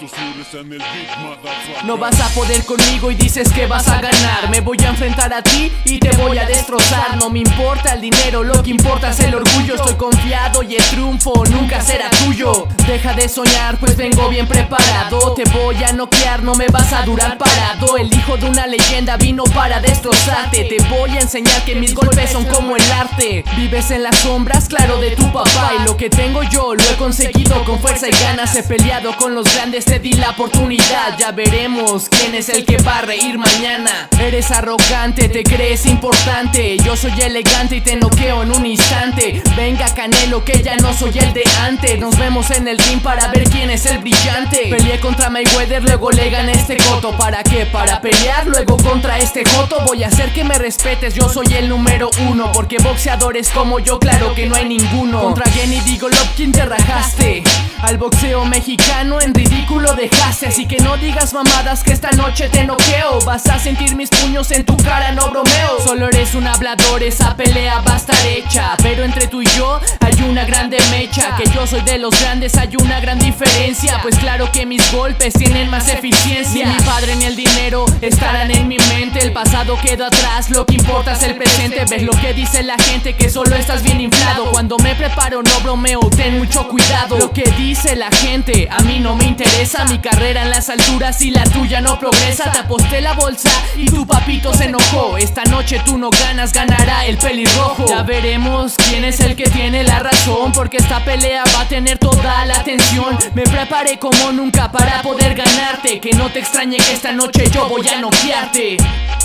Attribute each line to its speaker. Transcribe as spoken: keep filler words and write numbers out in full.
Speaker 1: No vas a poder conmigo y dices que vas a ganar. Me voy a enfrentar a ti y te voy a destrozar. No me importa el dinero, lo que importa es el orgullo. Estoy confiado y el triunfo nunca será tuyo. Deja de soñar, pues vengo bien preparado. Te voy a noquear, no me vas a durar parado. El hijo de una leyenda vino para destrozarte. Te voy a enseñar que mis golpes son como el arte. Vives en las sombras, claro, de tu papá. Y lo que tengo yo lo he conseguido con fuerza y ganas. He peleado con los grandes, te di la oportunidad. Ya veremos quién es el que va a reír mañana. Eres arrogante, te crees importante. Yo soy elegante y te noqueo en un instante. Venga Canelo, que ya no soy el de antes. Nos vemos en el ring para ver quién es el brillante. Peleé contra Mayweather, luego le gané este coto. ¿Para qué? Para pelear luego contra este joto. Voy a hacer que me respetes, yo soy el número uno. Porque boxeadores como yo, claro que no hay ninguno. Contra Gennady Golovkin te rajaste. Al boxeo mexicano en ridículo dejaste. Así que no digas mamadas que esta noche te noqueo. Vas a sentir mis puños en tu cara, no bromeo. Solo eres un hablador, esa pelea va a estar hecha. Pero entre tú y yo hay una grande mecha. Que yo soy de los grandes, hay una gran diferencia. Pues claro que mis golpes tienen más eficiencia. Ni mi padre ni el dinero estarán en mi mente. El pasado quedó atrás, lo que importa es el presente. Ves lo que dice la gente, que solo estás bien inflado. Cuando me preparo no bromeo, ten mucho cuidado. Lo que dice la gente, a mí no me interesa. Mi carrera en las alturas y la tuya no progresa. Te aposté la bolsa y tu papito se enojó. Esta noche tú no ganas, ganará el pelirrojo. Ya veremos quién es el que tiene la razón, porque esta pelea va a tener toda la atención. Me preparé como nunca para poder ganarte. Que no te extrañe que esta noche yo voy a noquearte.